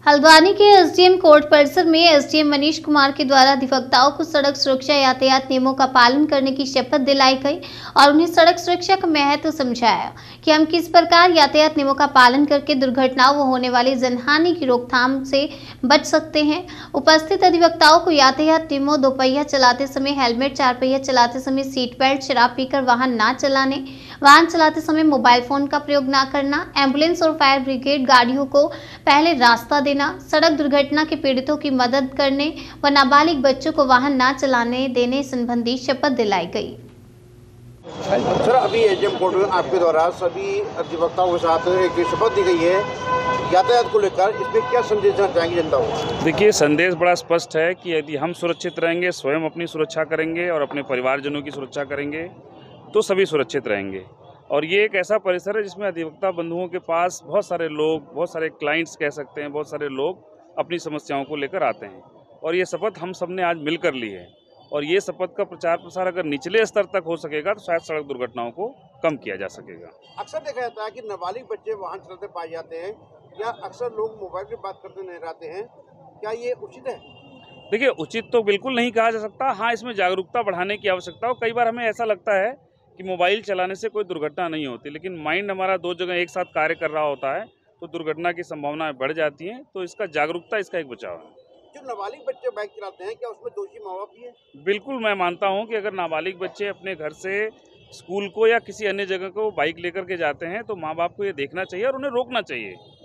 हल्द्वानी के SDM court परिसर में एसडीएम मनीष कुमार के द्वारा अधिवक्ताओं को सड़क सुरक्षा यातायात नियमों का पालन करने की शपथ दिलाई गई और उन्हें सड़क सुरक्षा का महत्व समझाया कि हम किस प्रकार यातायात नियमों का पालन करके दुर्घटनाओं व होने वाली जनहानि की रोकथाम से बच सकते हैं। उपस्थित अधिवक्ताओं को यातायात नियमों, दोपहिया चलाते समय हेलमेट, चार पहिया चलाते समय सीट बेल्ट, शराब पीकर वाहन न चलाने, वाहन चलाते समय मोबाइल फोन का प्रयोग न करना, एम्बुलेंस और फायर ब्रिगेड गाड़ियों को पहले रास्ता देना, सड़क दुर्घटना के पीड़ितों की मदद करने व नाबालिग बच्चों को वाहन न चलाने देने संबंधी शपथ दिलाई गई। सर, अभी एसडीएम कोर्ट में आपके द्वारा सभी अधिवक्ताओं के साथ एक शपथ दी गई है यातायात को लेकर, इसमें क्या संदेश देना चाहेंगे जनता को? देखिए, संदेश बड़ा स्पष्ट है कि यदि हम सुरक्षित रहेंगे, स्वयं अपनी सुरक्षा करेंगे और अपने परिवारजनों की सुरक्षा करेंगे तो सभी सुरक्षित रहेंगे। और ये एक ऐसा परिसर है जिसमें अधिवक्ता बंधुओं के पास बहुत सारे लोग, बहुत सारे क्लाइंट्स कह सकते हैं, बहुत सारे लोग अपनी समस्याओं को लेकर आते हैं और ये शपथ हम सब ने आज मिलकर ली है। और ये शपथ का प्रचार प्रसार अगर निचले स्तर तक हो सकेगा तो शायद सड़क दुर्घटनाओं को कम किया जा सकेगा। अक्सर देखा जाता है कि नाबालिग बच्चे वाहन चलाते पाए जाते हैं या अक्सर लोग मोबाइल की बात करते नहीं रहते हैं, क्या ये उचित है? देखिए, उचित तो बिल्कुल नहीं कहा जा सकता। हाँ, इसमें जागरूकता बढ़ाने की आवश्यकता हो। कई बार हमें ऐसा लगता है कि मोबाइल चलाने से कोई दुर्घटना नहीं होती, लेकिन माइंड हमारा दो जगह एक साथ कार्य कर रहा होता है तो दुर्घटना की संभावनाएं बढ़ जाती हैं। तो इसका जागरूकता, इसका एक बचाव है। जो नाबालिग बच्चे बाइक चलाते हैं, क्या उसमें दोषी माँ बाप भी है? बिल्कुल, मैं मानता हूं कि अगर नाबालिग बच्चे अपने घर से स्कूल को या किसी अन्य जगह को बाइक लेकर के जाते हैं तो माँ बाप को ये देखना चाहिए और उन्हें रोकना चाहिए